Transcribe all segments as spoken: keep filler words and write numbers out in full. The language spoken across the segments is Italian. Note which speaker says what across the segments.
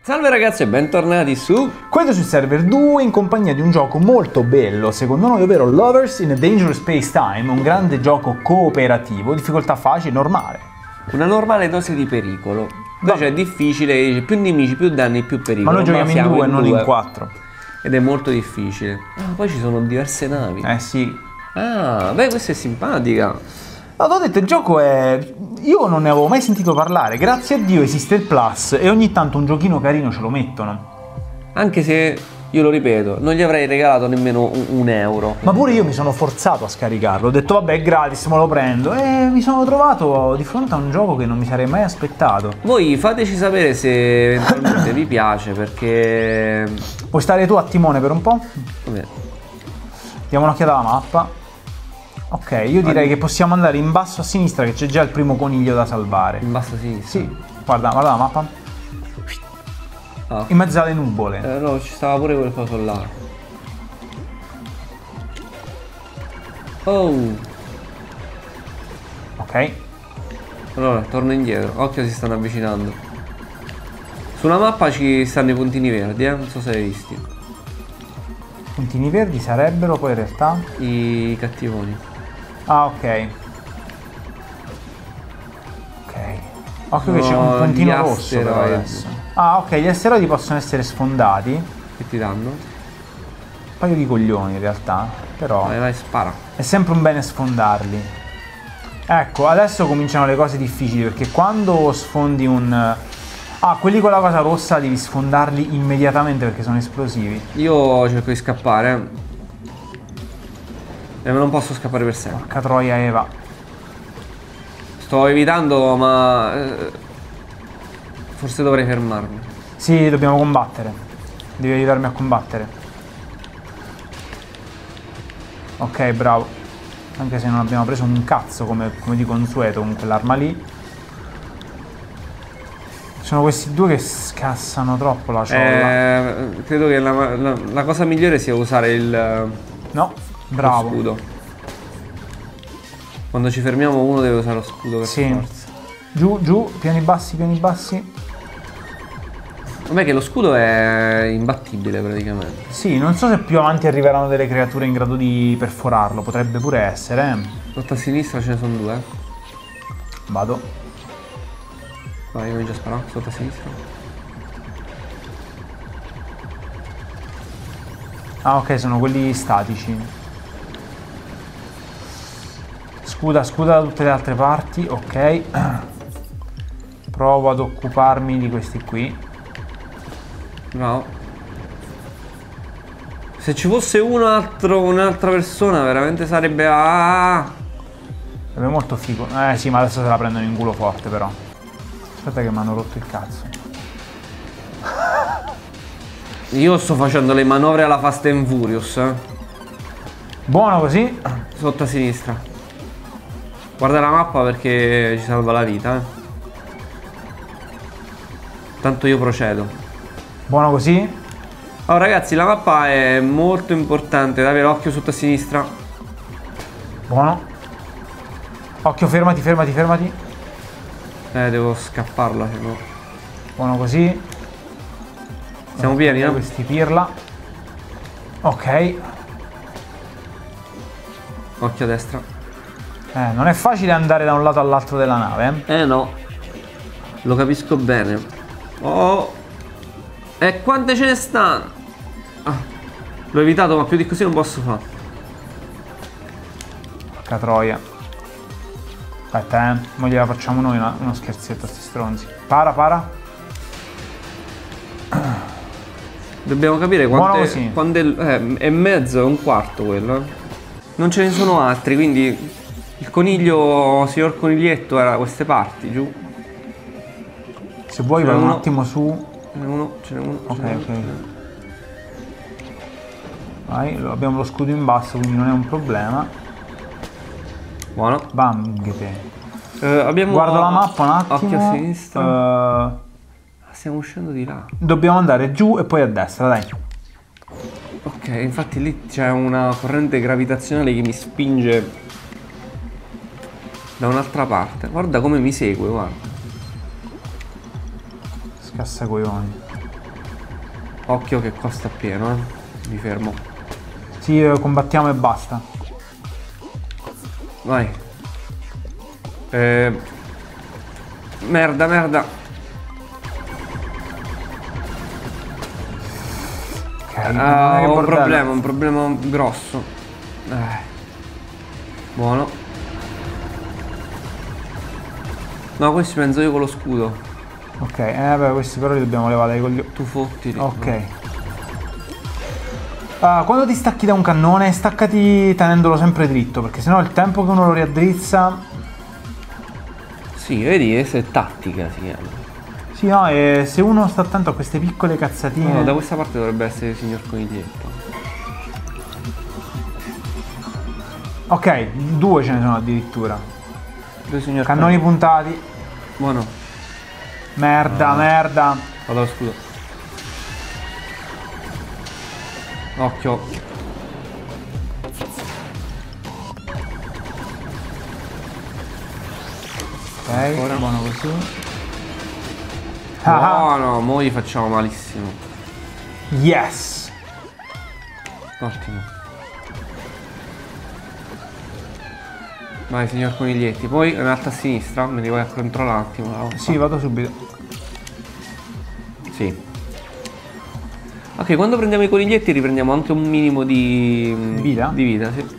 Speaker 1: Salve ragazzi e bentornati su
Speaker 2: Questo sul server due in compagnia di un gioco molto bello, secondo noi, ovvero Lovers in a Dangerous Space Time, un grande gioco cooperativo, difficoltà facile, normale.
Speaker 1: una normale dose di pericolo. Invece è difficile, più nemici, più danni, più pericolo.
Speaker 2: Ma noi giochiamo in due e non
Speaker 1: due.
Speaker 2: in quattro.
Speaker 1: Ed è molto difficile. Ah, poi ci sono diverse navi.
Speaker 2: Eh sì.
Speaker 1: Ah, beh, questa è simpatica.
Speaker 2: Ma t'ho detto, il gioco è... Io non ne avevo mai sentito parlare, grazie a Dio esiste il Plus e ogni tanto un giochino carino ce lo mettono.
Speaker 1: Anche se, io lo ripeto, non gli avrei regalato nemmeno un, un euro.
Speaker 2: Ma pure io mi sono forzato a scaricarlo, ho detto vabbè è gratis, me lo prendo e mi sono trovato di fronte a un gioco che non mi sarei mai aspettato.
Speaker 1: Voi fateci sapere se eventualmente vi piace, perché...
Speaker 2: Puoi stare tu a timone per un po'?
Speaker 1: Vabbè.
Speaker 2: Diamo un'occhiata alla mappa. Ok, io direi che possiamo andare in basso a sinistra che c'è già il primo coniglio da salvare.
Speaker 1: In basso a sinistra?
Speaker 2: Sì, guarda, guarda la mappa.
Speaker 1: Ah.
Speaker 2: In mezzo alle nuvole.
Speaker 1: Eh, no, ci stava pure quel coso là. Oh.
Speaker 2: Ok.
Speaker 1: Allora, torno indietro. Occhio, si stanno avvicinando. Sulla mappa ci stanno i puntini verdi, eh? Non so se hai visti.
Speaker 2: Puntini verdi sarebbero poi in realtà...
Speaker 1: I cattivoni.
Speaker 2: Ah, ok. Ok. Occhio che
Speaker 1: No,
Speaker 2: c'è un puntino
Speaker 1: gli
Speaker 2: rosso però
Speaker 1: asteroidi.
Speaker 2: adesso. Ah, ok, gli asteroidi possono essere sfondati.
Speaker 1: Che ti danno?
Speaker 2: Un paio di coglioni in realtà, però
Speaker 1: Vai, vai, spara.
Speaker 2: è sempre un bene sfondarli. Ecco, adesso cominciano le cose difficili perché quando sfondi un... Ah, quelli con la cosa rossa devi sfondarli immediatamente perché sono esplosivi.
Speaker 1: Io cerco di scappare. E non posso scappare per sempre.
Speaker 2: Porca troia Eva.
Speaker 1: Sto evitando, ma... eh, forse dovrei fermarmi.
Speaker 2: Sì, dobbiamo combattere. Devi aiutarmi a combattere. Ok, bravo. Anche se non abbiamo preso un cazzo come, come di consueto con quell'arma lì. Sono questi due che scassano troppo la ciolla.
Speaker 1: Eh, credo che la, la, la cosa migliore sia usare il...
Speaker 2: No,
Speaker 1: Lo
Speaker 2: bravo.
Speaker 1: scudo. Quando ci fermiamo uno deve usare lo scudo per
Speaker 2: Sì.
Speaker 1: forza.
Speaker 2: Giù, giù, piani bassi, piani bassi.
Speaker 1: Vabbè che lo scudo è imbattibile praticamente.
Speaker 2: Sì, non so se più avanti arriveranno delle creature in grado di perforarlo, potrebbe pure essere. Eh.
Speaker 1: Sotto a sinistra ce ne sono due.
Speaker 2: Vado.
Speaker 1: Vai, comincia a sparare, sotto a sinistra.
Speaker 2: Ah, ok, sono quelli statici. Scuda, scuda da tutte le altre parti, ok. Provo ad occuparmi di questi qui.
Speaker 1: No. Se ci fosse un altro, un'altra persona veramente sarebbe... Ah!
Speaker 2: Sarebbe molto figo. Eh sì, ma adesso se la prendono in culo forte però. Aspetta che mi hanno rotto il cazzo.
Speaker 1: Io sto facendo le manovre alla Fast and Furious, eh.
Speaker 2: Buono così.
Speaker 1: Sotto a sinistra. Guarda la mappa perché ci salva la vita, eh. Tanto io procedo.
Speaker 2: Buono così.
Speaker 1: Allora ragazzi, la mappa è molto importante da avere occhio sotto a sinistra.
Speaker 2: Buono. Occhio, fermati, fermati, fermati.
Speaker 1: Eh, devo scapparla, se no.
Speaker 2: Buono così.
Speaker 1: Siamo pieni, no?
Speaker 2: Questi pirla. Ok.
Speaker 1: Occhio a destra.
Speaker 2: Eh, non è facile andare da un lato all'altro della nave, eh.
Speaker 1: Eh no. Lo capisco bene. Oh. E quante ce ne stanno? Ah. L'ho evitato, ma più di così non posso fare.
Speaker 2: Porca troia. Aspetta, eh. Mo gliela facciamo noi una- uno scherzetto a sti stronzi. Para, para.
Speaker 1: Dobbiamo capire
Speaker 2: Buono
Speaker 1: quante...
Speaker 2: così.
Speaker 1: quante eh, è mezzo, è un quarto quello, eh. Non ce ne sono altri, quindi... Il coniglio, signor coniglietto, era da queste parti, giù.
Speaker 2: Se vuoi
Speaker 1: Ce n'è
Speaker 2: vai un
Speaker 1: uno.
Speaker 2: attimo su.
Speaker 1: Ce n'è uno, ce n'è uno.
Speaker 2: Ok,
Speaker 1: ce n'è uno,
Speaker 2: ok.
Speaker 1: ce n'è uno.
Speaker 2: Vai, lo- abbiamo lo scudo in basso, quindi non è un problema.
Speaker 1: Buono.
Speaker 2: Bamghete.
Speaker 1: Eh, abbiamo...
Speaker 2: Guardo la mappa un attimo.
Speaker 1: Occhio a sinistra.
Speaker 2: Eh,
Speaker 1: Stiamo uscendo di là.
Speaker 2: dobbiamo andare giù e poi a destra, dai.
Speaker 1: Ok, infatti lì c'è una corrente gravitazionale che mi spinge da un'altra parte. Guarda come mi segue, guarda.
Speaker 2: Scassacoglioni.
Speaker 1: Occhio che qua sta pieno, eh. Mi fermo.
Speaker 2: Sì, combattiamo e basta.
Speaker 1: Vai. Eh... Merda, merda.
Speaker 2: Ok,
Speaker 1: Ah, ho un
Speaker 2: bordello.
Speaker 1: problema, un problema grosso. Eh. Buono. No, questi penso io con lo scudo.
Speaker 2: Ok, eh beh, questi però li dobbiamo levare dai coglioni.
Speaker 1: Tu fottili.
Speaker 2: Ok. Ah, quando ti stacchi da un cannone, staccati tenendolo sempre dritto, perché sennò il tempo che uno lo riaddrizza...
Speaker 1: Sì, vedi, questa è tattica, si chiama.
Speaker 2: Sì, no, e se uno sta attento a queste piccole cazzatine...
Speaker 1: No, da questa parte dovrebbe essere il signor Coniglietto.
Speaker 2: Ok, due ce ne sono addirittura.
Speaker 1: Due signor
Speaker 2: Cannoni puntati.
Speaker 1: Buono.
Speaker 2: Merda,
Speaker 1: Ah.
Speaker 2: merda.
Speaker 1: Vado allo scudo. Occhio.
Speaker 2: Ok,
Speaker 1: Ancora.
Speaker 2: buono così. Ah,
Speaker 1: Buono, mo gli facciamo malissimo.
Speaker 2: yes.
Speaker 1: Ottimo. Vai signor Coniglietti. Poi in alto a sinistra, me li vai a controllare un attimo. la roba.
Speaker 2: Sì, vado subito.
Speaker 1: Sì. Ok, quando prendiamo i coniglietti riprendiamo anche un minimo di
Speaker 2: Vita?
Speaker 1: Di vita, sì.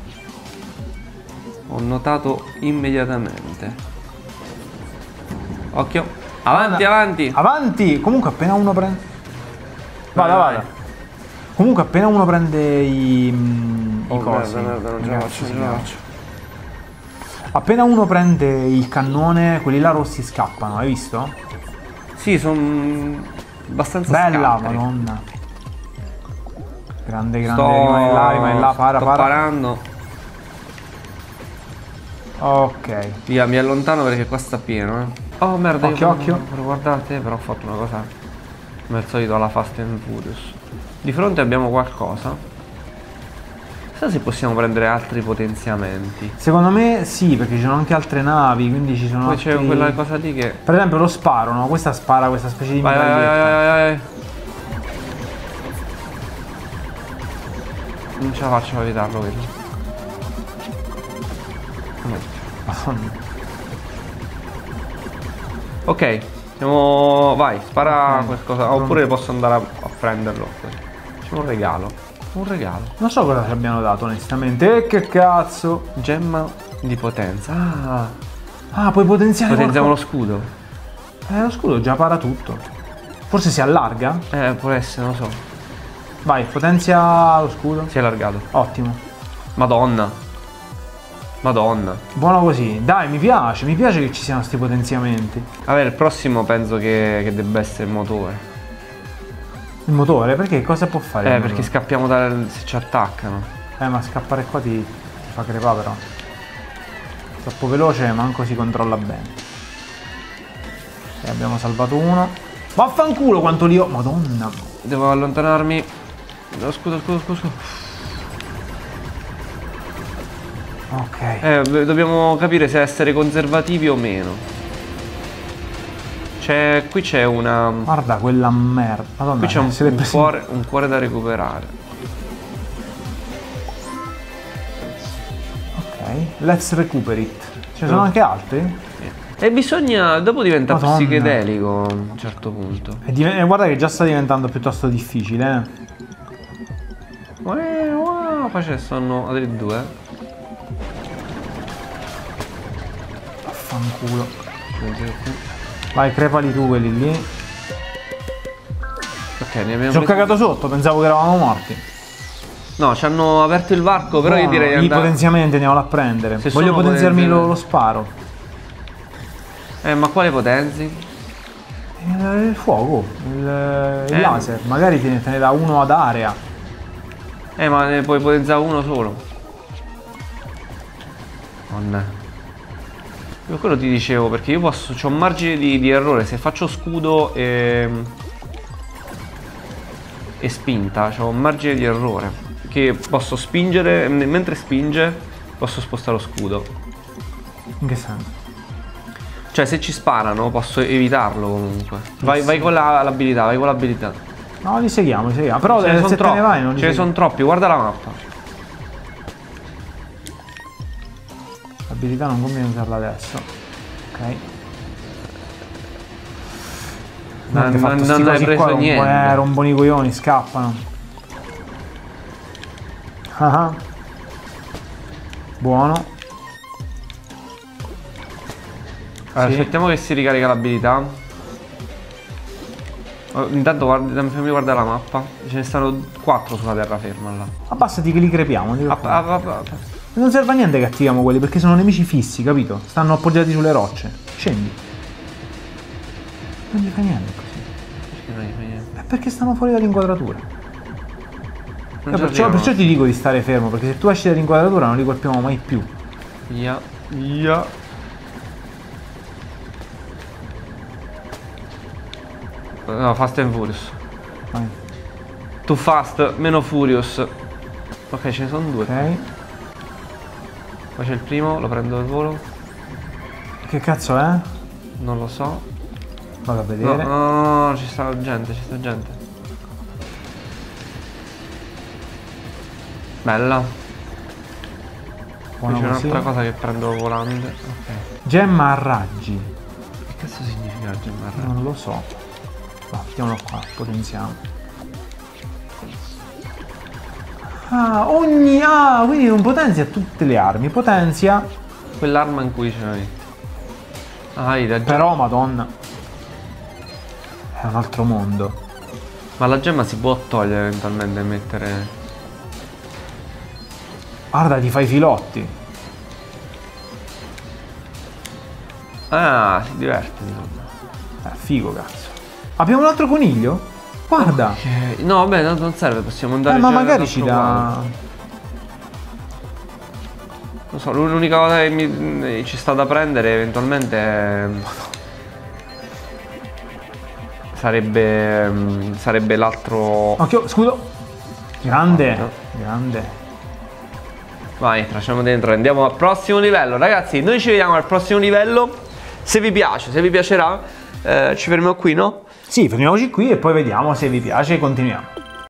Speaker 1: Ho notato immediatamente. Occhio. Avanti, avanti.
Speaker 2: Avanti! Comunque appena uno prende... Vada,
Speaker 1: Vai,
Speaker 2: vada. Comunque appena uno prende i, mm, i
Speaker 1: Oh,
Speaker 2: cosi...
Speaker 1: merda, merda, non ce la
Speaker 2: Ragazzi,
Speaker 1: faccio, non
Speaker 2: si
Speaker 1: ce la
Speaker 2: chiama.
Speaker 1: faccio.
Speaker 2: Appena uno prende il cannone, quelli là rossi scappano, hai visto?
Speaker 1: Sì, sono abbastanza
Speaker 2: Bella,
Speaker 1: scapperi.
Speaker 2: madonna. Grande, grande,
Speaker 1: Sto...
Speaker 2: rimane là, rimane là, para,
Speaker 1: sto
Speaker 2: para.
Speaker 1: parando.
Speaker 2: Ok.
Speaker 1: Via, mi allontano perché qua sta pieno, eh. Oh merda,
Speaker 2: Occhio,
Speaker 1: io
Speaker 2: occhio.
Speaker 1: vorrei guardare te, però ho fatto una cosa come al solito alla Fast and Furious. Di fronte abbiamo qualcosa. Chissà se possiamo prendere altri potenziamenti.
Speaker 2: Secondo me sì, perché ci sono anche altre navi, quindi ci sono
Speaker 1: Poi c'è
Speaker 2: altri...
Speaker 1: quella cosa lì che...
Speaker 2: Per esempio lo sparo, no? Questa spara questa specie di
Speaker 1: Vai, vai, vai,
Speaker 2: mitraglietta.
Speaker 1: vai, vai, vai. Non ce la faccio a evitarlo quello.
Speaker 2: Madonna.
Speaker 1: Ok, siamo... vai, spara
Speaker 2: Ok,
Speaker 1: qualcosa.
Speaker 2: pronto.
Speaker 1: Oppure posso andare a, a prenderlo. C'è un regalo. Un regalo.
Speaker 2: Non so cosa ci abbiano dato onestamente. E che cazzo?
Speaker 1: Gemma di potenza. Ah,
Speaker 2: Ah, puoi potenziare
Speaker 1: potenziamo lo
Speaker 2: qualcosa.
Speaker 1: scudo.
Speaker 2: Eh, lo scudo già para tutto. Forse si allarga?
Speaker 1: Eh, può essere, non lo so.
Speaker 2: Vai, potenzia lo scudo.
Speaker 1: Si è allargato.
Speaker 2: Ottimo.
Speaker 1: Madonna. Madonna.
Speaker 2: Buono così. Dai, mi piace, mi piace che ci siano sti potenziamenti.
Speaker 1: Vabbè, il prossimo penso che, che debba essere il motore.
Speaker 2: Il motore, perché cosa può fare?
Speaker 1: Eh,
Speaker 2: il
Speaker 1: perché
Speaker 2: motore?
Speaker 1: scappiamo dal... se ci attaccano.
Speaker 2: Eh, ma scappare qua ti, ti fa crepare però. Troppo veloce, manco si controlla bene. E abbiamo salvato uno. Vaffanculo quanto li ho. Madonna.
Speaker 1: Devo allontanarmi. No, scusa, scusa, scusa, scusa.
Speaker 2: Ok.
Speaker 1: Eh, beh, dobbiamo capire se essere conservativi o meno. C'è... qui c'è una...
Speaker 2: Guarda quella merda. Madonna,
Speaker 1: qui c'è un,
Speaker 2: se l'è
Speaker 1: un
Speaker 2: presi-
Speaker 1: cuore, un cuore da recuperare.
Speaker 2: Ok. Let's recuperate it. Ce ne sono anche altri?
Speaker 1: E bisogna... dopo diventa
Speaker 2: Madonna.
Speaker 1: psichedelico a un certo punto.
Speaker 2: E div- e guarda che già sta diventando piuttosto difficile, eh.
Speaker 1: Uè, wow, qua ce ne sono altri due.
Speaker 2: Vaffanculo. Vai, crepali tu quelli lì.
Speaker 1: Ok, ne abbiamo
Speaker 2: Ci ho
Speaker 1: presi-
Speaker 2: cagato sotto, pensavo che eravamo morti.
Speaker 1: No, ci hanno aperto il varco, però io
Speaker 2: Buono,
Speaker 1: direi di
Speaker 2: i
Speaker 1: andare...
Speaker 2: potenziamenti andiamo a prendere.
Speaker 1: Se
Speaker 2: Voglio
Speaker 1: sono
Speaker 2: potenziarmi
Speaker 1: potenziamenti-
Speaker 2: lo, lo sparo.
Speaker 1: Eh, ma quale potenzi?
Speaker 2: Il, il fuoco, il, il
Speaker 1: Eh.
Speaker 2: laser. Magari te ne, te ne dà uno ad area.
Speaker 1: Eh, ma ne puoi potenziare uno solo. Nonna. Io quello ti dicevo, perché io posso... c'ho un margine di, di errore. Se faccio scudo e... e spinta, c'ho un margine di errore. Che posso spingere, m- mentre spinge, posso spostare lo scudo.
Speaker 2: In che senso?
Speaker 1: Cioè, se ci sparano, posso evitarlo comunque. Vai, vai con la- l'abilità, vai con l'abilità.
Speaker 2: No, li seguiamo, li seguiamo. Però
Speaker 1: Ce ne
Speaker 2: eh,
Speaker 1: son
Speaker 2: se te
Speaker 1: troppi.
Speaker 2: ne vai non li
Speaker 1: Ce ne
Speaker 2: segui.
Speaker 1: sono troppi, guarda la mappa.
Speaker 2: L'abilità non conviene usarla adesso. Ok.
Speaker 1: Non-
Speaker 2: Niente, fatto
Speaker 1: non-
Speaker 2: sti
Speaker 1: non hai
Speaker 2: cosi
Speaker 1: preso
Speaker 2: qua, rompo-
Speaker 1: niente.
Speaker 2: Eh, rompono i coglioni, scappano. Ah. Buono.
Speaker 1: Allora,
Speaker 2: Sì.
Speaker 1: aspettiamo che si ricarica l'abilità. Oh, intanto guarda, fammi guardare la mappa. Ce ne stanno quattro sulla terraferma là.
Speaker 2: Abbassati che li crepiamo. non ti
Speaker 1: Ah,
Speaker 2: preoccupare.
Speaker 1: ah, ah, ah.
Speaker 2: Non serve a niente che attiviamo quelli perché sono nemici fissi, capito? Stanno appoggiati sulle rocce. Scendi. Non gli fa niente così.
Speaker 1: Perché non gli fai niente?
Speaker 2: È perché stanno fuori dall'inquadratura.
Speaker 1: Non
Speaker 2: Eh,
Speaker 1: ci
Speaker 2: perciò,
Speaker 1: arrivano.
Speaker 2: perciò ti dico di stare fermo, perché se tu esci dall'inquadratura non li colpiamo mai più.
Speaker 1: Via, via. No, Fast and Furious.
Speaker 2: Vai.
Speaker 1: Too Fast, meno Furious. Ok, ce ne sono due.
Speaker 2: Ok.
Speaker 1: Poi c'è il primo, lo prendo al volo.
Speaker 2: Che cazzo è?
Speaker 1: Non lo so.
Speaker 2: Vado a
Speaker 1: No,
Speaker 2: vedere.
Speaker 1: no, no, no, ci sta gente, ci sta gente. Bella. Poi
Speaker 2: Buono
Speaker 1: c'è
Speaker 2: così.
Speaker 1: un'altra cosa che prendo volante. Ok.
Speaker 2: Gemma a raggi.
Speaker 1: Che cazzo significa gemma?
Speaker 2: Non lo so. No, mettiamolo qua, potenziamo. Ah, ogni... Ah, quindi non potenzia tutte le armi, potenzia...
Speaker 1: Quell'arma in cui ce la metti. Ah, hai ragione.
Speaker 2: Però, madonna... È un altro mondo.
Speaker 1: Ma la gemma si può togliere eventualmente e mettere...
Speaker 2: Guarda, ti fai i filotti.
Speaker 1: Ah, si diverte insomma.
Speaker 2: Eh, figo, cazzo. Abbiamo un altro coniglio? Guarda.
Speaker 1: Ok. No, vabbè, tanto non serve, possiamo andare...
Speaker 2: Eh, ma
Speaker 1: già
Speaker 2: magari
Speaker 1: nell'altro
Speaker 2: ci dà...
Speaker 1: quadro. Non so, l'unica cosa che mi, ci sta da prendere eventualmente è... Sarebbe... mm, Sarebbe l'altro...
Speaker 2: Occhio, scudo. Grande.
Speaker 1: Guarda.
Speaker 2: Grande.
Speaker 1: Vai, tracciamo dentro, andiamo al prossimo livello. Ragazzi, noi ci vediamo al prossimo livello. Se vi piace, se vi piacerà, eh, ci fermiamo qui, no?
Speaker 2: Sì, fermiamoci qui e poi vediamo se vi piace e continuiamo.